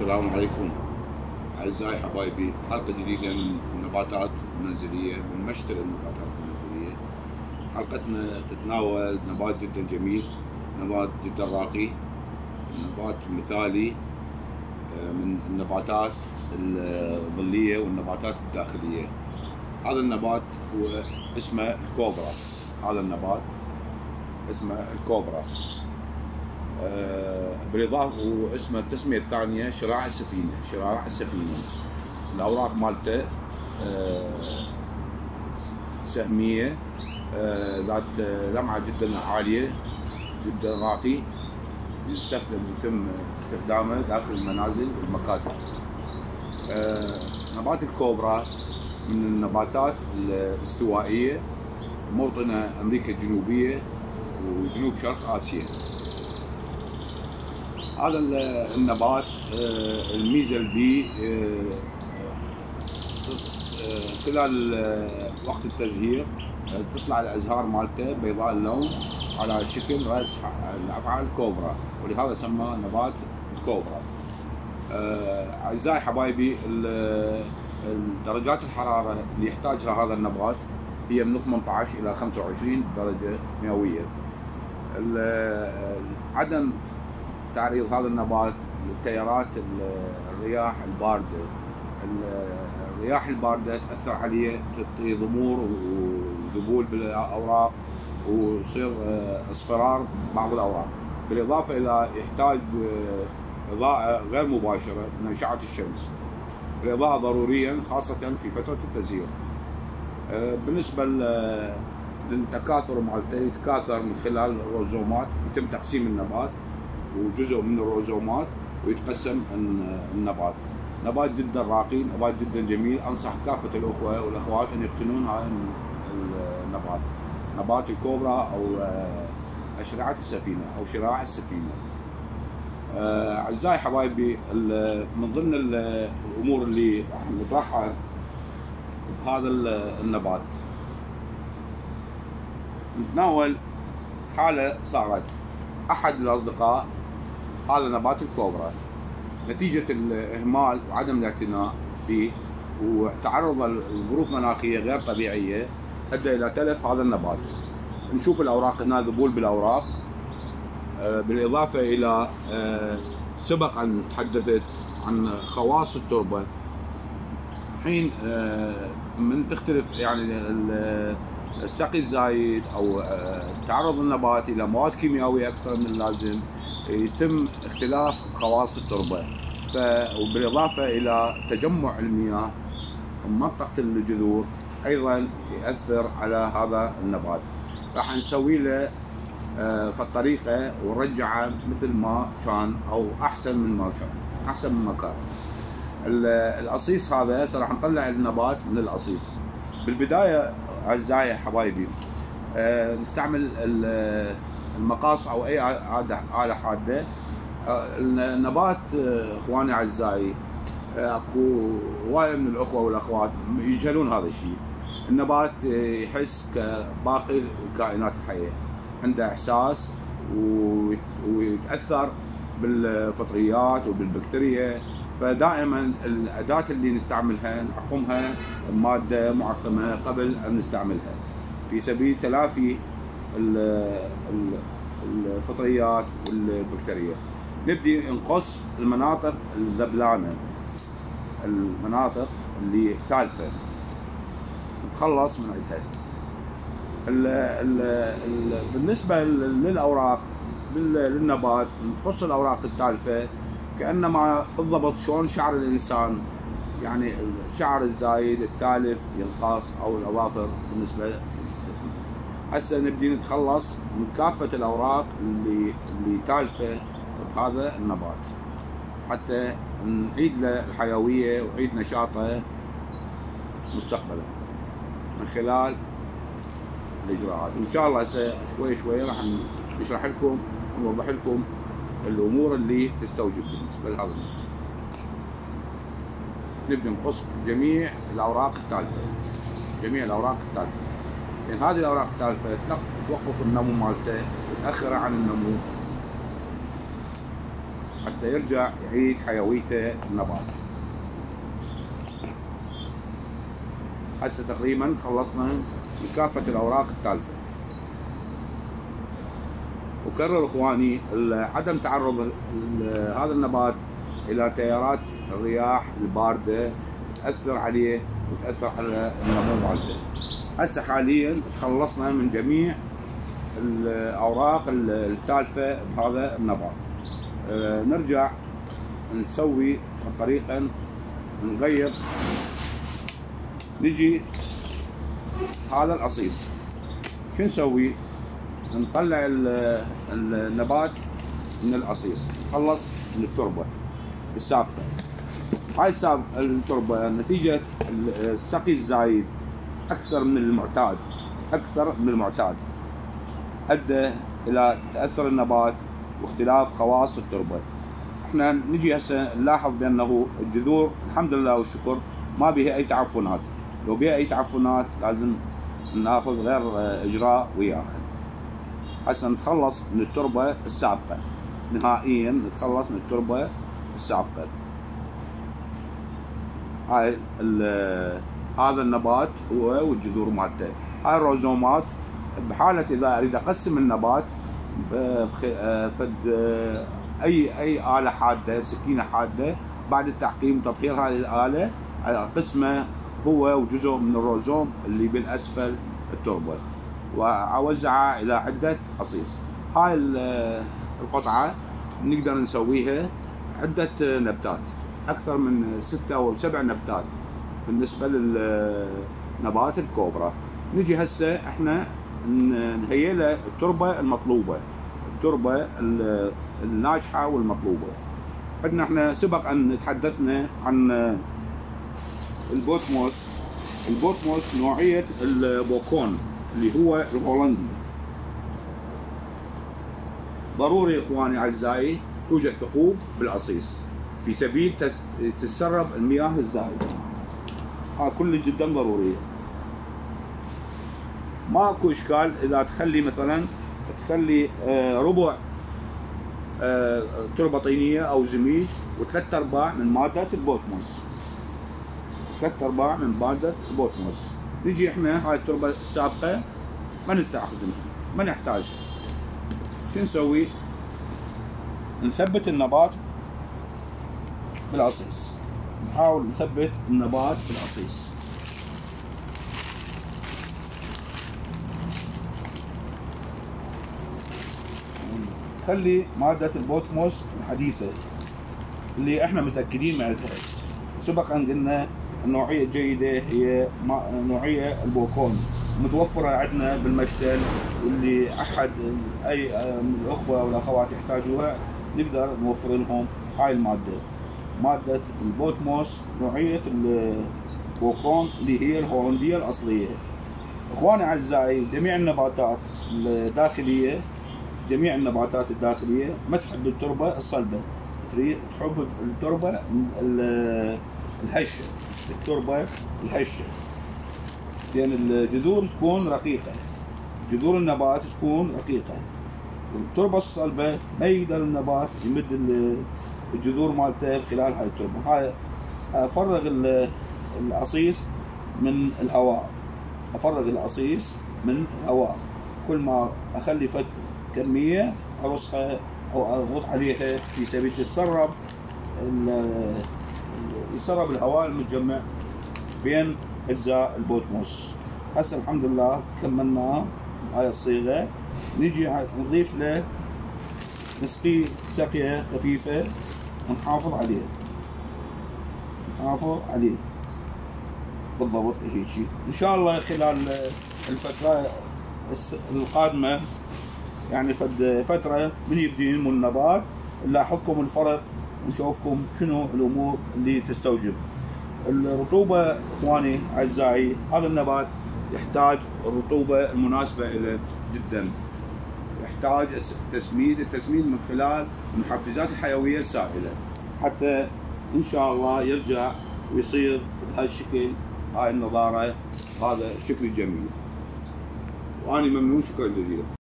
السلام عليكم أعزائي حبايبي، حلقة جديدة من النباتات المنزلية، من مشتل النباتات المنزلية. حلقتنا تتناول نبات جدا جميل، نبات جدا راقي، نبات مثالي من النباتات الظلية والنباتات الداخلية. هذا النبات هو اسمه الكوبرا. هذا النبات اسمه الكوبرا، بالاضافه واسمه التسميه الثانيه شراع السفينه. شراع السفينه الاوراق مالته سهميه، ذات لمعه جدا عاليه، جدا راقي، يتم استخدامه داخل المنازل والمكاتب. نبات الكوبرا من النباتات الاستوائيه، موطنه امريكا الجنوبيه وجنوب شرق اسيا. هذا النبات الميزه اللي بيه خلال وقت التزهير تطلع الازهار مالته بيضاء اللون على شكل راس الافعال الكوبرا، ولهذا سمى نبات الكوبرا. اعزائي حبايبي، درجات الحراره اللي يحتاجها هذا النبات هي من 18 الى 25 درجه مئويه. عدم تعريض هذا النبات للتيارات الرياح البارده. الرياح البارده تاثر عليه، تعطي ضمور وذبول بالاوراق ويصير اصفرار بعض الاوراق، بالاضافه الى يحتاج اضاءه غير مباشره من اشعه الشمس. الاضاءه ضروريا خاصه في فتره التزهير. بالنسبه للتكاثر مالته، يتكاثر من خلال الروزومات، يتم تقسيم النبات وجزء من الروزومات ويتقسم النبات. نبات جدا راقي، نبات جدا جميل. انصح كافه الاخوه والاخوات ان يقتنون هذا النبات، نبات الكوبرا او اشرعه السفينه او شراع السفينه. اعزائي حبايبي، من ضمن الامور اللي راح نطرحها بهذا النبات، نتناول حاله صارت احد الاصدقاء هذا نبات الكوبرا نتيجه الاهمال وعدم الاعتناء به وتعرض لظروف مناخيه غير طبيعيه ادى الى تلف هذا النبات. نشوف الاوراق هنا، ذبول بالاوراق، بالاضافه الى سبق ان تحدثت عن خواص التربه. حين من تختلف يعني السقي الزايد او تعرض النبات الى مواد كيميائيه اكثر من اللازم، يتم اختلاف خواص التربه، وبالاضافه الى تجمع المياه منطقه الجذور ايضا ياثر على هذا النبات. راح نسوي له في الطريقه ونرجعه مثل ما كان او احسن من ما كان، احسن من ما كان. القصيص هذا هسه راح نطلع النبات من القصيص. بالبدايه اعزائي حبايبي، نستعمل المقاص او اي آلة حاده. النبات اخواني اعزائي، اكو هوايه من الاخوه والاخوات يجهلون هذا الشيء. النبات يحس كباقي الكائنات الحيه، عنده احساس ويتاثر بالفطريات وبالبكتيريا، فدائما الاداه اللي نستعملها نعقمها بماده معقمه قبل ان نستعملها في سبيل تلافي الفطريات والبكتيريا. نبدي نقص المناطق الذبلانه، المناطق اللي تالفه نتخلص من عندها. بالنسبه للاوراق للنبات، نقص الاوراق التالفه كانما بالضبط شلون شعر الانسان، يعني الشعر الزايد التالف ينقص او الاظافر. بالنسبه هسه نبدي نتخلص من كافه الاوراق اللي تالفه بهذا النبات حتى نعيد له الحيويه ونعيد نشاطه مستقبلا من خلال الاجراءات. ان شاء الله هسه شوي شوي راح نشرح لكم ونوضح لكم الامور اللي تستوجب بالنسبه لهذا النبات. نبدا نقص جميع الاوراق التالفه، جميع الاوراق التالفه، لان هذه الاوراق التالفه توقف النمو مالته وتاخره عن النمو. حتى يرجع يعيد حيويته النبات. هسه تقريبا خلصنا من كافة الأوراق التالفة. وكرر اخواني عدم تعرض هذا النبات الى تيارات الرياح البارده تاثر عليه وتاثر على النمو مالته. هسه حاليا تخلصنا من جميع الاوراق التالفه بهذا النبات. نرجع نسوي طريقا نغير. نجي هذا القصيص شو نسوي؟ نطلع النبات من القصيص، نخلص من التربه السابقه. هاي التربه نتيجه السقي الزايد اكثر من المعتاد ادى الى تاثر النبات واختلاف خواص التربه. احنا نجي هسه نلاحظ بانه الجذور الحمد لله والشكر ما بها اي تعفنات، لو بها اي تعفنات لازم ناخذ غير اجراء وياها. هسه نتخلص من التربه السابقه نهائيا، نتخلص من التربه السابقه. هاي هذا النبات هو والجذور مالته. هاي الروزومات بحاله اذا اريد اقسم النبات فد اي اله حاده، سكينه حاده، بعد التعقيم وتطهير هذه الاله قسمه هو وجزء من الروزوم اللي بالاسفل التربه، واوزعها الى عده قصيص. هاي القطعه نقدر نسويها عده نبتات، اكثر من 6 أو 7 نبتات بالنسبه للنبات الكوبرا. نجي هسه احنا نهيئ له التربه المطلوبه، التربه الناجحه والمطلوبه. عندنا احنا سبق ان تحدثنا عن البوتموس. البوتموس نوعيه البوكون اللي هو الهولندي. ضروري اخواني اعزائي توجد ثقوب بالقصيص في سبيل تسرب المياه الزائده. ها كل جدا ضروريه. ماكو اشكال اذا تخلي مثلا ربع تربه طينيه او زميج و3/4 من ماده البوتموس. 3/4 من ماده البوتموس. نجي احنا هاي التربه السابقه ما نستخدمها، ما نحتاجها. شو نسوي؟ نثبت النبات بالقصيص، نحاول نثبت النبات بالقصيص. خلي مادة البوتموس الحديثة اللي احنا متأكدين منها. سبقا قلنا النوعية الجيدة هي نوعية البوكون، متوفرة عندنا بالمشتل، واللي احد اي من الاخوة والاخوات يحتاجوها نقدر نوفر لهم هاي المادة. مادة البوتموس نوعية البوكون اللي هي الهولندية الأصلية. إخواني أعزائي جميع النباتات الداخلية، جميع النباتات الداخلية ما تحب التربة الصلبة، تحب التربة الهشة، التربة الهشة، لأن الجذور تكون رقيقة، جذور النبات تكون رقيقة. التربة الصلبة ما يقدر النبات يمد الجذور مالته خلال هاي التربه. هاي افرغ القصيص من الهواء، افرغ القصيص من الهواء. كل ما اخلي كميه ارصها او اضغط عليها في سبيل يسرب الهواء المتجمع بين اجزاء البوتموس. هسه الحمد لله كملنا هاي الصيغه. نجي نضيف له نسقيه سقيه خفيفه ونحافظ عليه، نحافظ عليه بالضبط هيك. ان شاء الله خلال الفتره القادمه، يعني فتره من يبدين من النبات نلاحظكم الفرق ونشوفكم شنو الامور اللي تستوجب. الرطوبه اخواني اعزائي، هذا النبات يحتاج الرطوبه المناسبه له جدا، يحتاج التسميد من خلال المحفزات الحيويه السائله حتى ان شاء الله يرجع ويصير بهالشكل، هاي النضاره، هذا الشكل الجميل. واني ممنون، شكرا جزيلا.